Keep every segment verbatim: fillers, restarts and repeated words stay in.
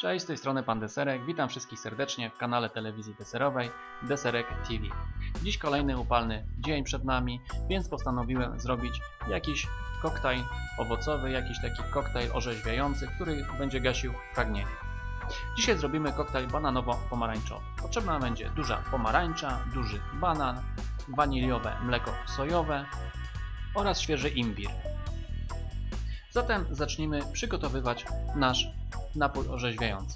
Cześć, z tej strony Pan Deserek. Witam wszystkich serdecznie w kanale telewizji deserowej Deserek T V. Dziś kolejny upalny dzień przed nami, więc postanowiłem zrobić jakiś koktajl owocowy, jakiś taki koktajl orzeźwiający, który będzie gasił pragnienie. Dzisiaj zrobimy koktajl bananowo-pomarańczowy. Potrzebna będzie duża pomarańcza, duży banan, waniliowe mleko sojowe oraz świeży imbir. Zatem zacznijmy przygotowywać nasz napój orzeźwiający.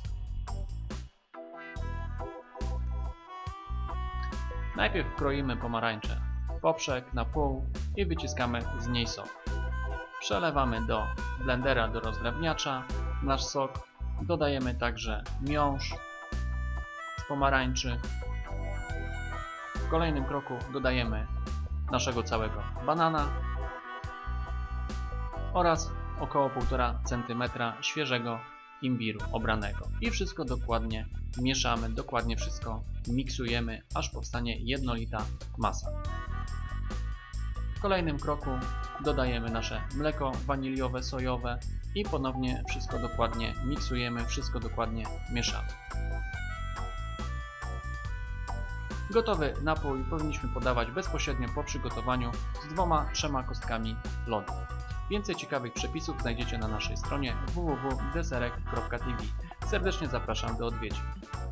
Najpierw kroimy pomarańczę w poprzek na pół i wyciskamy z niej sok. Przelewamy do blendera, do rozdrabniacza nasz sok. Dodajemy także miąższ z pomarańczy. W kolejnym kroku dodajemy naszego całego banana oraz około półtora centymetra świeżego imbiru obranego. I wszystko dokładnie mieszamy, dokładnie wszystko miksujemy, aż powstanie jednolita masa. W kolejnym kroku dodajemy nasze mleko waniliowe, sojowe i ponownie wszystko dokładnie miksujemy, wszystko dokładnie mieszamy. Gotowy napój powinniśmy podawać bezpośrednio po przygotowaniu z dwoma, trzema kostkami lodu. Więcej ciekawych przepisów znajdziecie na naszej stronie w w w kropka deserek kropka t v. Serdecznie zapraszam do odwiedzin.